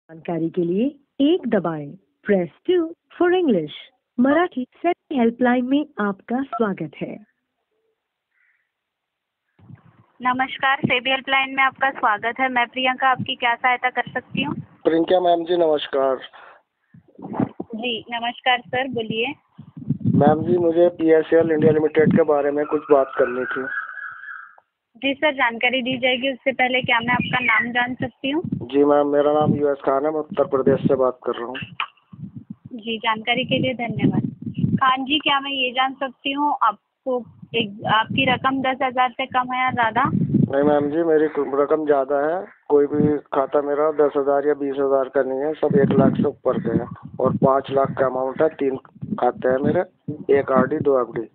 जानकारी के लिए एक दबाएं। Press 2 for English. Marathi set helpline में आपका स्वागत है। नमस्कार, सेबी हेल्पलाइन में आपका स्वागत है। मैं प्रियंका आपकी क्या सहायता कर सकती हूँ? प्रियंका मैम जी नमस्कार। जी नमस्कार सर, बोलिए। मैम जी मुझे PSL इंडिया लिमिटेड के बारे में कुछ बात करनी थी। जी सर, जानकारी दी जाएगी। उससे पहले क्या मैं आपका नाम जान सकती हूँ? जी मैम, मेरा नाम US खान है, मैं उत्तर प्रदेश से बात कर रहा हूँ। जी, जानकारी के लिए धन्यवाद। खान जी, क्या मैं ये जान सकती हूँ आपकी रकम 10,000 से कम है या ज़्यादा? नहीं मैम जी, मेरी रकम ज़्यादा है। कोई भी खाता मेरा 10,000 या 20,000 का नहीं है, सब 1 लाख से ऊपर के हैं और 5 लाख का अमाउंट है। 3 खाते हैं मेरे, 1 RD 2 FD।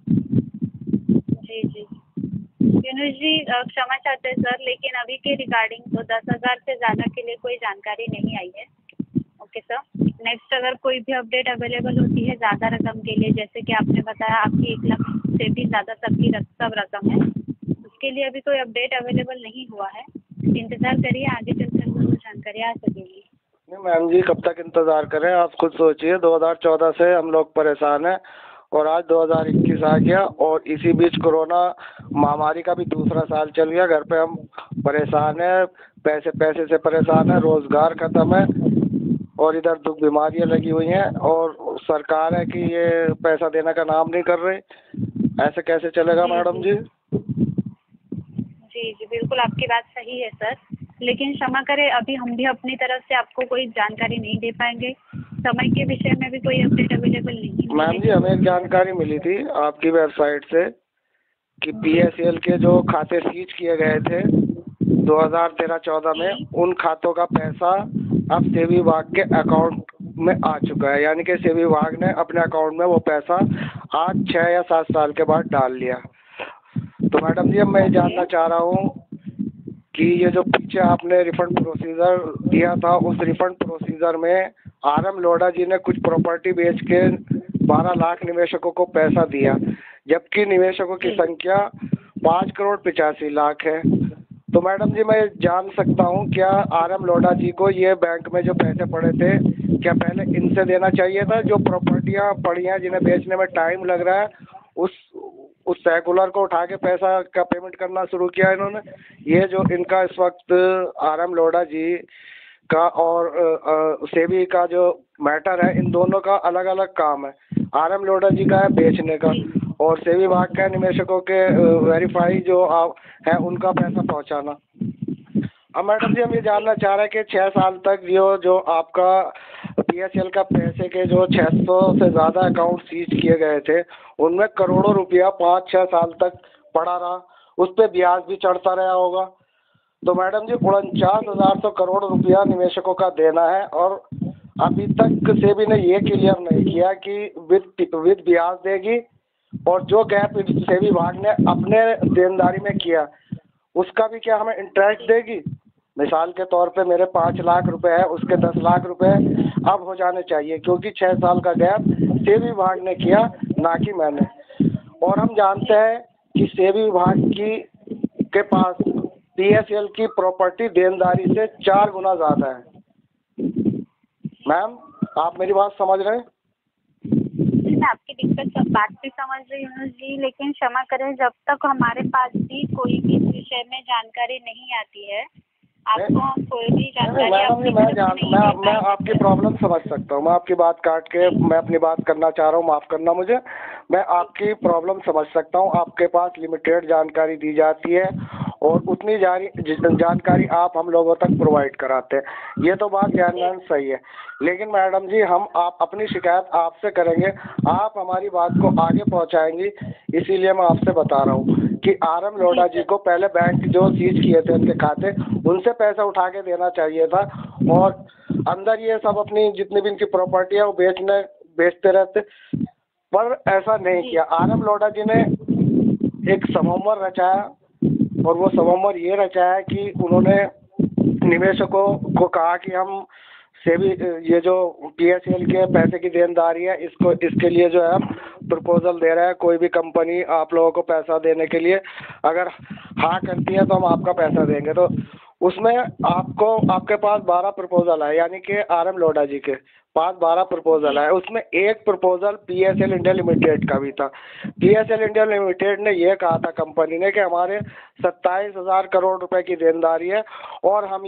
जी जी यूनुस जी, क्षमा चाहते हैं सर, लेकिन अभी के रिगार्डिंग तो 10,000 से ज़्यादा के लिए कोई जानकारी नहीं आई है। ओके सर, नेक्स्ट अगर कोई भी अपडेट अवेलेबल होती है ज़्यादा रकम के लिए, जैसे कि आपने बताया आपकी 1 लाख से भी ज़्यादा सब रकम है, उसके लिए अभी कोई अपडेट अवेलेबल नहीं हुआ है। इंतज़ार करिए, आगे चलकर जरूर जानकारी आ सकेगी। नहीं मैम जी, कब तक इंतज़ार करें? आप खुद सोचिए, 2014 से हम लोग परेशान हैं और आज 2021 आ गया और इसी बीच कोरोना महामारी का भी दूसरा साल चल गया। घर पे हम परेशान हैं, पैसे से परेशान हैं, रोज़गार ख़त्म है और इधर दुख बीमारियां लगी हुई हैं और सरकार है कि ये पैसा देने का नाम नहीं कर रहे। ऐसे कैसे चलेगा मैडम जी? जी जी बिल्कुल, आपकी बात सही है सर, लेकिन क्षमा करें, अभी हम भी अपनी तरफ से आपको कोई जानकारी नहीं दे पाएंगे। समय के विषय में भी कोई अपडेट अवेलेबल नहीं है। मैम जी, हमें एक जानकारी मिली थी आपकी वेबसाइट से कि PSL के जो खाते सीज किए गए थे 2013-14 में, उन खातों का पैसा अब सेबी विभाग के अकाउंट में आ चुका है। यानी कि सेबी विभाग ने अपने अकाउंट में वो पैसा आज 6 या 7 साल के बाद डाल लिया। तो मैडम जी, अब मैं जानना चाह रहा हूँ कि ये जो पीछे आपने रिफंड प्रोसीजर दिया था, उस रिफंड प्रोसीजर में RM लोढ़ा जी ने कुछ प्रॉपर्टी बेच के 12 लाख निवेशकों को पैसा दिया, जबकि निवेशकों की संख्या 5,85,00,000 है। तो मैडम जी, मैं जान सकता हूँ क्या RM लोढ़ा जी को ये बैंक में जो पैसे पड़े थे, क्या पहले इनसे देना चाहिए था? जो प्रॉपर्टियाँ पड़ी हैं जिन्हें बेचने में टाइम लग रहा है, उस सेकुलर को उठा के पैसा का पेमेंट करना शुरू किया इन्होंने। ये जो इनका इस वक्त RM लोढ़ा जी का और सेबी का जो मैटर है, इन दोनों का अलग अलग काम है। RM लोढ़ा जी का है बेचने का और सेबी विभाग का निवेशकों के वेरीफाई जो है उनका पैसा पहुंचाना। अब मैडम जी, हम ये जानना चाह रहे हैं कि 6 साल तक जो आपका PSL का पैसे के जो 600 से ज़्यादा अकाउंट सीज किए गए थे, उनमें करोड़ों रुपया 5-6 साल तक पड़ा रहा, उस पर ब्याज भी चढ़ता रहा होगा। तो मैडम जी, 49,100 करोड़ रुपया निवेशकों का देना है और अभी तक सेबी ने ये क्लियर नहीं किया कि विद ब्याज देगी और जो गैप सेबी विभाग ने अपने देनदारी में किया उसका भी क्या हमें इंटरेस्ट देगी? मिसाल के तौर पे मेरे 5 लाख रुपए है, उसके 10 लाख रुपए अब हो जाने चाहिए, क्योंकि 6 साल का गैप सेबी विभाग ने किया, ना कि मैंने। और हम जानते हैं कि सेबी विभाग के पास PSL की प्रॉपर्टी देनदारी से 4 गुना ज़्यादा है। मैम, आप मेरी बात समझ रहे हैं? मैं आपकी दिक्कत सब बात भी समझ रही हूँ जी, लेकिन क्षमा करें, जब तक हमारे पास भी कोई भी इस विषय में जानकारी नहीं आती है, आपको कोई भी जानकारी मैं आपकी प्रॉब्लम समझ सकता हूँ। मैं आपकी बात काट के मैं अपनी बात करना चाह रहा हूँ, माफ़ करना मुझे। मैं आपकी प्रॉब्लम समझ सकता हूँ। आपके पास लिमिटेड जानकारी दी जाती है और उतनी जानकारी आप हम लोगों तक प्रोवाइड कराते हैं, ये तो बात ध्यान सही है। लेकिन मैडम जी, आप अपनी शिकायत आपसे करेंगे, आप हमारी बात को आगे पहुंचाएंगी, इसीलिए मैं आपसे बता रहा हूँ कि RM लोढ़ा जी को पहले बैंक जो सीज किए थे उनके खाते, उनसे पैसा उठा के देना चाहिए था और अंदर ये सब अपनी जितनी भी इनकी प्रॉपर्टी है वो बेचते रहते, पर ऐसा नहीं किया। RM लोढ़ा जी ने एक सममर रचाया और वो सममर ये रचाया कि उन्होंने निवेशकों को कहा कि हम सेबी ये जो PSL के पैसे की देनदारी है, इसके लिए जो है हम प्रपोजल दे रहे हैं। कोई भी कंपनी आप लोगों को पैसा देने के लिए अगर हाँ करती है तो हम आपका पैसा देंगे। तो उसमें आपको आपके पास 12 प्रपोजल है, यानी कि RM लोढ़ा जी के पास 12 प्रपोजल है। उसमें एक प्रपोजल PSL इंडिया लिमिटेड का भी था। PSL इंडिया लिमिटेड ने ये कहा था कंपनी ने कि हमारे 27,000 करोड़ रुपए की देनदारी है और हम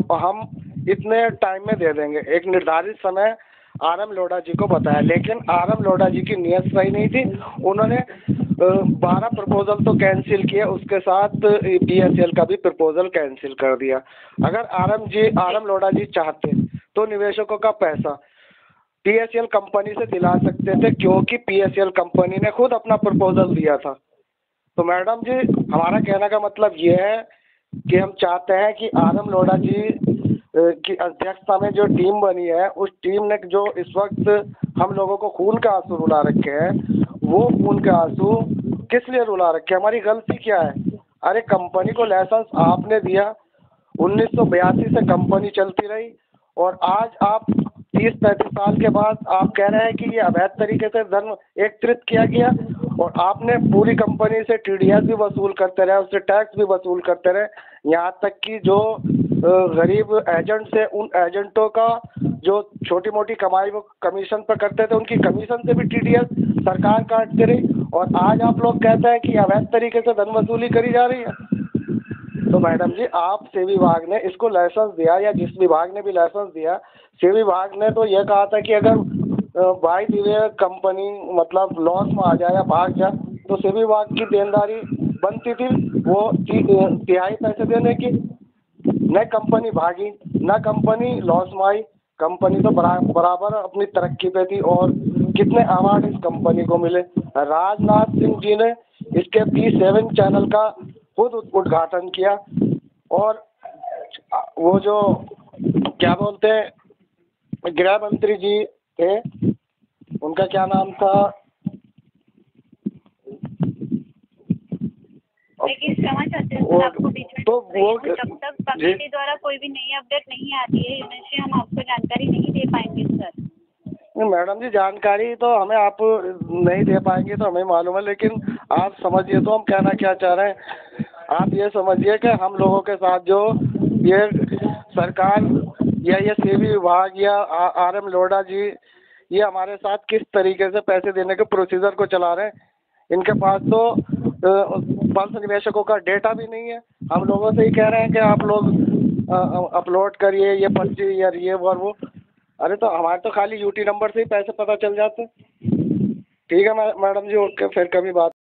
इतने टाइम में दे देंगे, एक निर्धारित समय RM लोढ़ा जी को बताया। लेकिन RM लोढ़ा जी की नीयत सही नहीं थी, उन्होंने 12 प्रपोजल तो कैंसिल किए, उसके साथ PSL का भी प्रपोजल कैंसिल कर दिया। अगर RM लोढ़ा जी चाहते तो निवेशकों का पैसा PSL कंपनी से दिला सकते थे, क्योंकि PSL कंपनी ने खुद अपना प्रपोजल दिया था। तो मैडम जी, हमारा कहने का मतलब ये है कि हम चाहते हैं कि RM लोढ़ा जी की अध्यक्षता में जो टीम बनी है, उस टीम ने जो इस वक्त हम लोगों को खून के आंसू रुला रखे हैं, वो खून के आंसू किस लिए रुला रखे हैं? हमारी गलती क्या है? अरे कंपनी को लाइसेंस आपने दिया, 1982 से कंपनी चलती रही और आज आप 30-35 साल के बाद आप कह रहे हैं कि ये अवैध तरीके से धन एकत्रित किया गया और आपने पूरी कंपनी से TDS भी वसूल करते रहे, उससे टैक्स भी वसूल करते रहे। यहाँ तक कि जो गरीब एजेंट्स है, उन एजेंटों का जो छोटी मोटी कमाई वो कमीशन पर करते थे, उनकी कमीशन से भी TDS सरकार काटती रही और आज आप लोग कहते हैं कि अवैध तरीके से धन वसूली करी जा रही है। तो मैडम जी, आप सेबी विभाग ने इसको लाइसेंस दिया, या जिस विभाग ने भी लाइसेंस दिया, सेबी विभाग ने तो ये कहा था कि अगर बाय द वे कंपनी मतलब लॉस में आ जाए या भाग जाए तो सेबी विभाग की देनदारी बनती थी वो तिहाई पैसे देने की। न कंपनी भागी, न कंपनी लॉस में आई, कंपनी तो बराबर अपनी तरक्की पे थी। और कितने अवार्ड इस कंपनी को मिले। राजनाथ सिंह जी ने इसके P7 चैनल का खुद उद्घाटन किया और वो जो क्या बोलते हैं गृह मंत्री जी थे, उनका क्या नाम था? लेकिन क्षमा चाहते हैं सर, आपको बीच में तो वो जब तक कमेटी द्वारा कोई भी नई अपडेट नहीं आती है यूनिवर्सिटी, हम आपको जानकारी नहीं दे पाएंगे सर। मैडम जी, जानकारी तो हमें आप नहीं दे पाएंगे तो हमें मालूम है, लेकिन आप समझिए तो हम कहना क्या चाह रहे हैं। आप ये समझिए कि हम लोगों के साथ जो ये सरकार या ये सेबी विभाग या RM लोढ़ा जी, ये हमारे साथ किस तरीके से पैसे देने के प्रोसीजर को चला रहे हैं। इनके पास तो 500 निवेशकों का डेटा भी नहीं है। हम लोगों से ही कह रहे हैं कि आप लोग अपलोड करिए ये पर्ची या ये और वो। अरे तो हमारे तो खाली UT नंबर से ही पैसे पता चल जाते। ठीक है मैडम जी, ओके, फिर कभी बात